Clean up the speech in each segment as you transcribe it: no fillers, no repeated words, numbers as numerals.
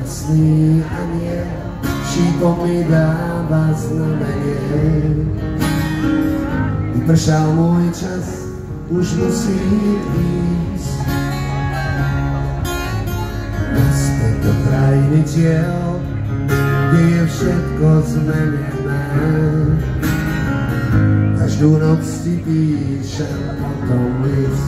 Mocný aniel šípom mi dáva znamenie. Vypršal môj čas, už musím ísť naspäť do krajiny tiel, kde je všetko zmenené. Každú noc ti píšem potom list.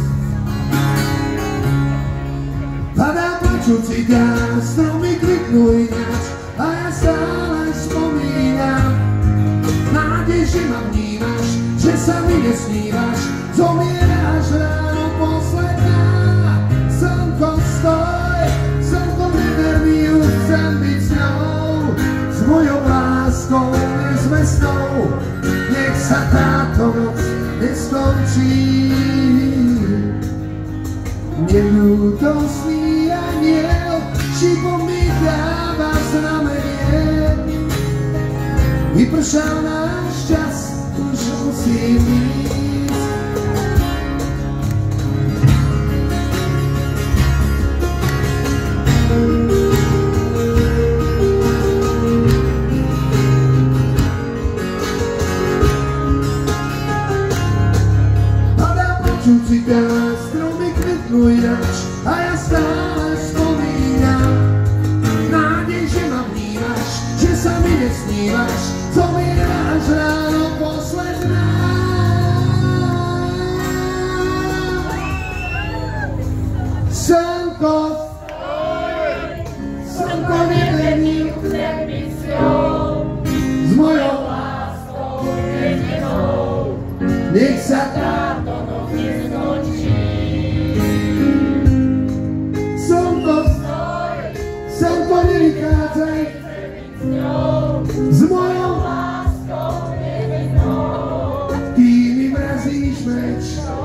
Padá počuť ťa, stromy kvitnú ináč a ja stále spomínam. Nádej, že ma vnímaš, že sa mi nesnívaš, zomieráš ráno posledná. Slnko stoj, slnko neverný, už chcem byť s ňou, s mojou láskou nezmestnou. Nech sa táto noc neskončí. Neľútostný aniel šípom mi dáva znamenie. Vypršal náš čas, už musím ísť. Padá počuť ťa, stromy kvitnú ináč a ja stále spomínam. Nádej, že ma vnímaš, že sa mi nesnívaš, zomieráš ráno posledná. Slnko, slnko neverný, chcem byť s ňou, s mojou láskou jedinou. Nech sa táto noc neskončí. Slnko, slnko nevychádzaj, s mojou láskou jedinou. Ty mi mrazíš meč.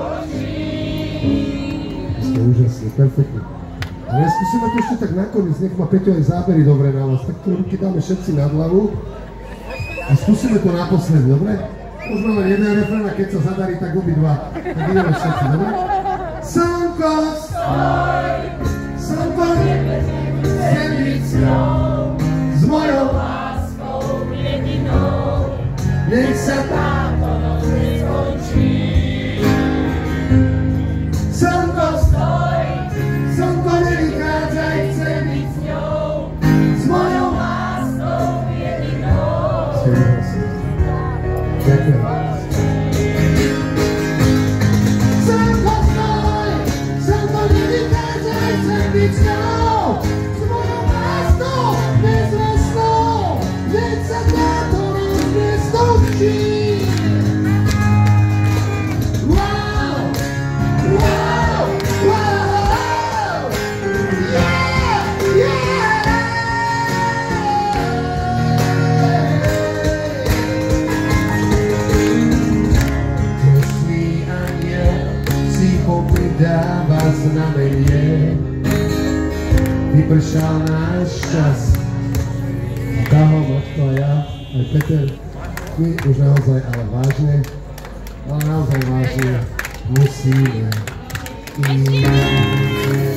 Ste úžasní, perfektní. Ale skúsime to ešte tak nakoniec, nech má Peťo aj zábery dobre na vás. Tak to ruky dáme všetci nad hlavu a skúsime to naposledy, dobre? Možno len jeden refrén a keď sa zadarí, tak obidva. Tak ideme všetci, dobre? Slnko, slnko neverný, chcem byť s ňou, s mojou láskou jedinou. Nech sa táto noc neskončí. Slnko, slnko nevychádzaj, chcem byť s ňou, s mojou láskou jedinou. Ďakujem. Slnko, slnko nevychádzaj, chcem byť s ňou, s mojou láskou nezvestnou. Nech sa táto noc neskončí. Wow, wow, wow, yeah, yeah. Mocný aniel šípom mi dáva znamenie. Vypršal náš čas. Daho, Mačko a ja, aj Peter, my už naozaj, ale vážne, ale naozaj vážne musíme.